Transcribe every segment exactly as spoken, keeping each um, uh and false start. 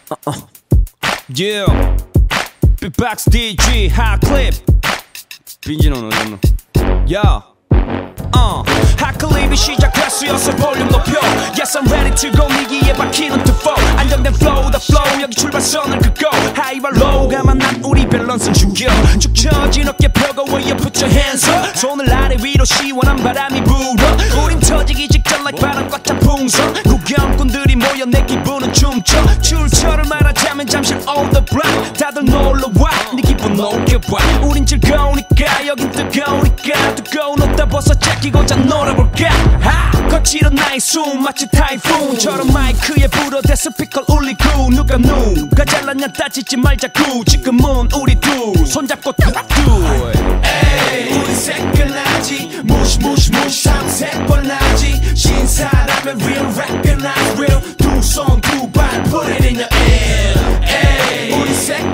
Uh, uh. Yeah, Beatbox D G, hot clip. 빈지노 어딨노? Yeah. Uh, 핫클립이 시작됐어서 볼륨 높여. Yes, I'm ready to go. 미기에 박히는 투포. 안정된 flow, the flow. 여기 출발선을 긋고 하이와 로우가 만난 우리 밸런스 죽여. 축 처진 어깨 펴고 way up, put your hands up. 손을 아래 위로 시원한 바람이 불어. 우린 터지기 직전 like 바람과 찬풍선. 구경꾼들이 모여 내 기분은 춤춰. 출처를 말하자면 잠시 on the block. 다들 놀러와 네 기분 녹여봐. 우린 즐거우니까 여긴 뜨거우니까 뜨거운 옷 다 벗어 제끼고자 놀아볼까. 하! 거칠은 나의 숨 마치 타이푼처럼 마이크에 불어대 스피커 울리고. 누가 누가 잘났냐 따지지 말자고. 지금은 우리 둘 손잡고 타투. 에이 우리 새끈하지 무시 무시 무시 삼색 뻔하지. 신사라면 real recognize real. 두 손 두 발 put it in your ear. 에이 우리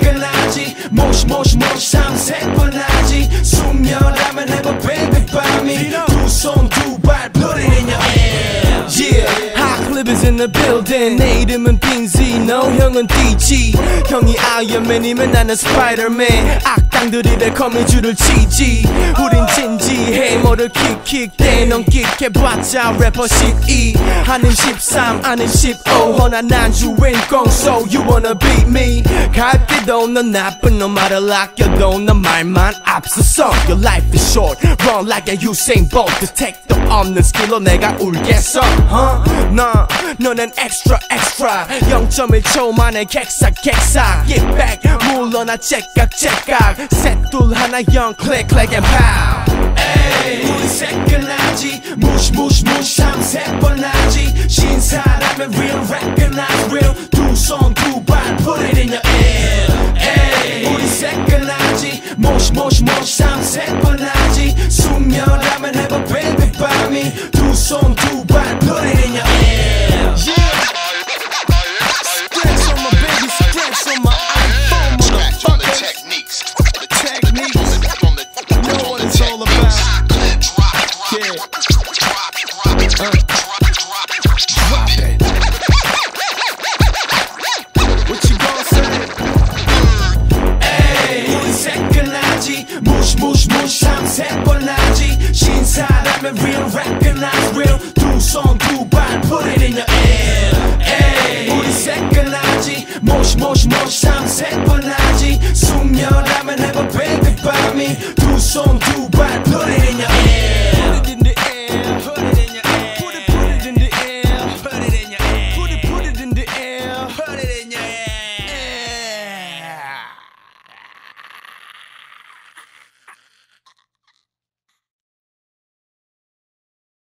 새끈하지 무시 무시 무시 삼색 뻔하지. 숙녀라면 해봐 baby 밤이. 두 손 두 발 put it in your ear. Yeah hot clip is in the building. 내 이름은 빈지 너 형은 디지. 형이 아이언맨이면 나는 스파이더맨. 악당들이 내 거미줄을 치지. 우린 진지해 뭐를 킥킥대. 넌 킥해봤자 래퍼 십이. 하는 십삼 아는 십오. 허나 난 주인공 so you wanna beat me. 갈게도 넌 나쁜 놈 말을 아껴도 넌 말만 앞서서. Your life is short run like a Usain Bolt. 그 택도 없는 스킬로 내가 울겠어. huh? 너 너는 extra extra. 영 점 일 초 만에 객삭 객삭. Get back 물러나 째깍 째깍. 셋둘 하나 영 click click and pow. 에이 우리 새끈하지 무시 무시 무시 삼색 뻔하지. 신사라면 real recognize real. 두 손 두 발 put it in your ear. 에이 우리 새끈하지 무시 무시 무시 삼색 뻔하지. 숙녀라면 해봐 baby 밤이. 두 손 두 발 put it in your ear. Yeah. Stretch on my baby, stretch on my iPhone, motherfucker. Techniques, techniques. You know what it's all about. Yeah. Uh. Drop it. What you gonna say? Hey, 우리 새끈하지 무시 무시 무시 삼색 뻔하지. 신사라면 real recognize real. 두 손 두 발 put it in your ear. Hey, 우리 새끈하지 무시 무시 무시 삼색 뻔하지. 숙녀라면 해봐 baby 밤이. 두 손 두